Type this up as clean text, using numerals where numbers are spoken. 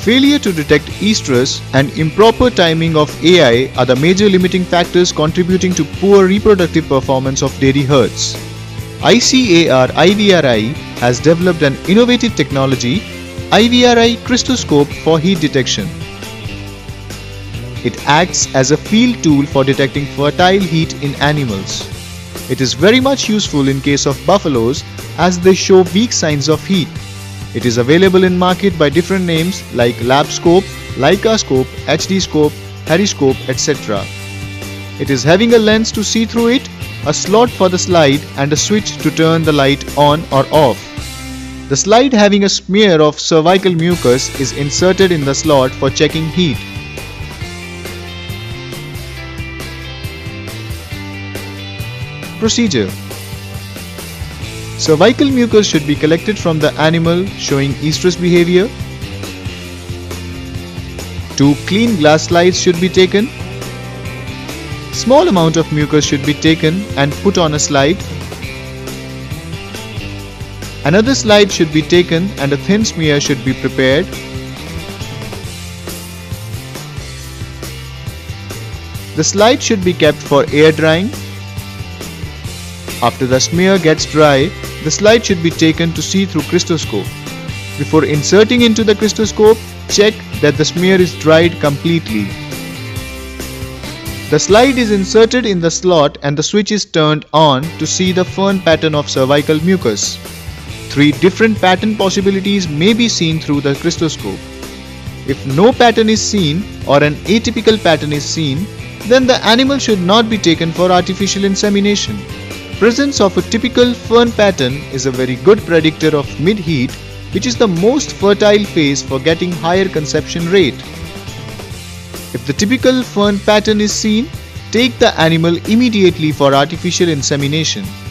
Failure to detect estrus and improper timing of AI are the major limiting factors contributing to poor reproductive performance of dairy herds. ICAR IVRI has developed an innovative technology, IVRI Crystoscope, for heat detection. It acts as a field tool for detecting fertile heat in animals. It is very much useful in case of buffaloes as they show weak signs of heat. It is available in market by different names like LabScope, LicaScope, HDScope, Hariscope, etc. It is having a lens to see through it, a slot for the slide and a switch to turn the light on or off. The slide having a smear of cervical mucus is inserted in the slot for checking heat. Procedure. Cervical mucus should be collected from the animal showing estrus behavior. 2 clean glass slides should be taken. Small amount of mucus should be taken and put on a slide. Another slide should be taken and a thin smear should be prepared. The slide should be kept for air drying. After the smear gets dry, the slide should be taken to see through Crystoscope. Before inserting into the Crystoscope, check that the smear is dried completely. The slide is inserted in the slot and the switch is turned on to see the fern pattern of cervical mucus. 3 different pattern possibilities may be seen through the Crystoscope. If no pattern is seen or an atypical pattern is seen, then the animal should not be taken for artificial insemination. Presence of a typical fern pattern is a very good predictor of mid-heat, which is the most fertile phase for getting higher conception rate. If the typical fern pattern is seen, take the animal immediately for artificial insemination.